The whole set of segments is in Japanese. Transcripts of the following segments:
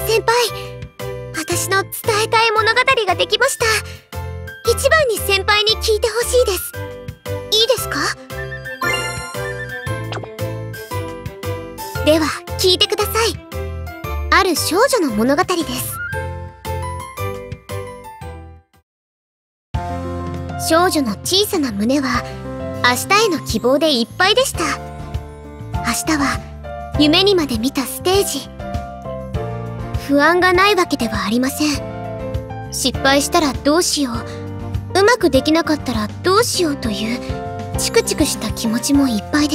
先輩、私の伝えたい物語ができました。一番に先輩に聞いてほしいです。いいですか？では聞いてください。ある少女の物語です。少女の小さな胸は明日への希望でいっぱいでした。明日は夢にまで見たステージ。不安がないわけではありません。失敗したらどうしよう、うまくできなかったらどうしようというチクチクした気持ちもいっぱいです。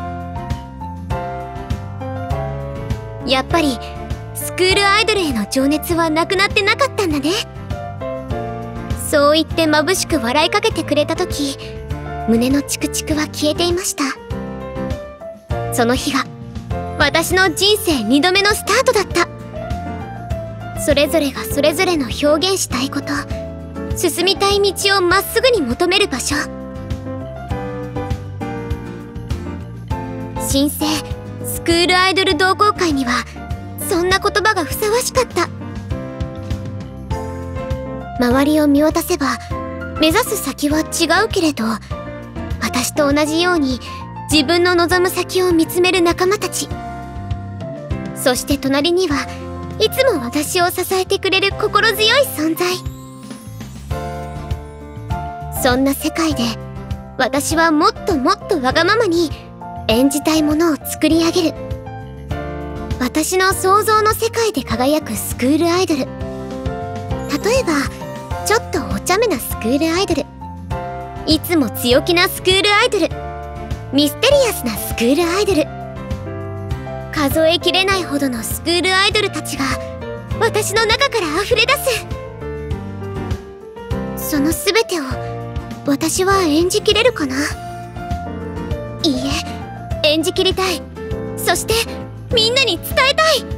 やっぱりスクールアイドルへの情熱はなくなってなかったんだね。そう言って眩しく笑いかけてくれた時、胸のチクチクは消えていました。その日が私の人生2度目のスタートだった。それぞれがそれぞれの表現したいこと、進みたい道をまっすぐに求める場所。新生スクールアイドル同好会にはそんな言葉がふさわしかった。周りを見渡せば目指す先は違うけれど、私と同じように自分の望む先を見つめる仲間たち。そして隣にはいつも私を支えてくれる心強い存在。そんな世界で私はもっともっとわがままに演じたいものを作り上げる。私の想像の世界で輝くスクールアイドル。例えばちょっとお茶目なスクールアイドル、いつも強気なスクールアイドル、ミステリアスなスクールアイドル。数えきれないほどのスクールアイドルたちが私の中から溢れ出す。その全てを私は演じきれるかな？いいえ、演じきりたい。そしてみんなに伝えたい。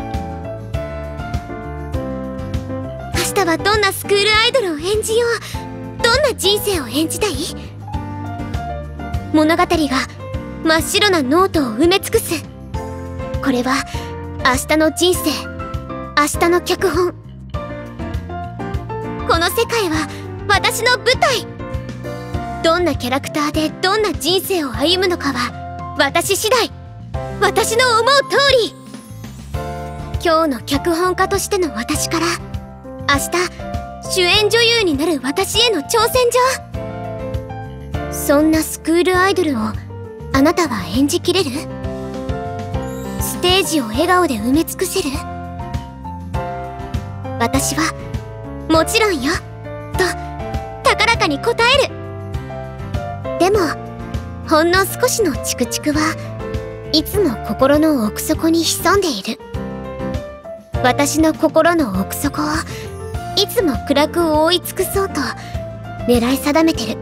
明日はどんなスクールアイドルを演じよう。どんな人生を演じたい？物語が真っ白なノートを埋め尽くす。これは明日の人生、明日の脚本。この世界は私の舞台。どんなキャラクターでどんな人生を歩むのかは私次第。私の思う通り。今日の脚本家としての私から明日主演女優になる私への挑戦状。そんなスクールアイドルをあなたは演じきれる？ステージを笑顔で埋め尽くせる？私はもちろんよと高らかに答える。でもほんの少しのチクチクはいつも心の奥底に潜んでいる。私の心の奥底をいつも暗く覆い尽くそうと狙い定めてる。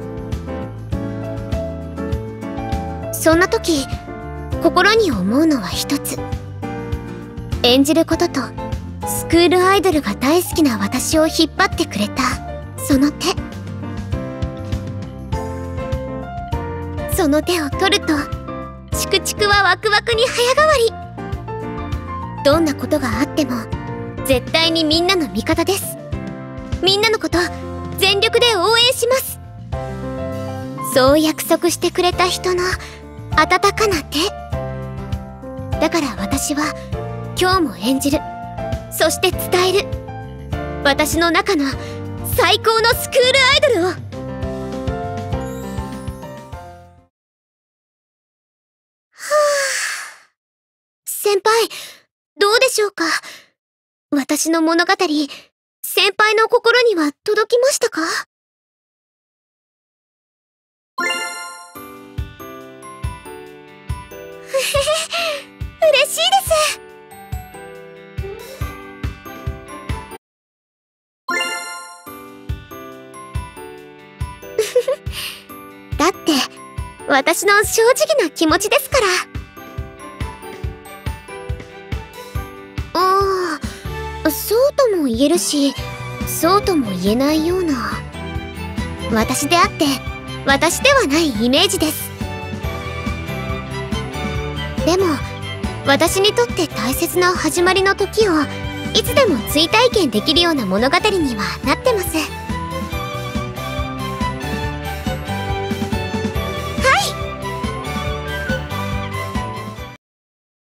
そんな時心に思うのは一つ。演じることとスクールアイドルが大好きな私を引っ張ってくれたその手。その手を取るとチクチクはワクワクに早変わり。どんなことがあっても絶対にみんなの味方です。みんなのこと全力で応援します。そう約束してくれた人の温かな手。だから私は今日も演じる。そして伝える。私の中の最高のスクールアイドルを。先輩、どうでしょうか？私の物語、先輩の心には届きましたか？嬉しいです。だって私の正直な気持ちですから。そうとも言えるし、そうとも言えないような。私であって私ではないイメージです。でも私にとって大切な始まりの時をいつでも追体験できるような物語にはなってます。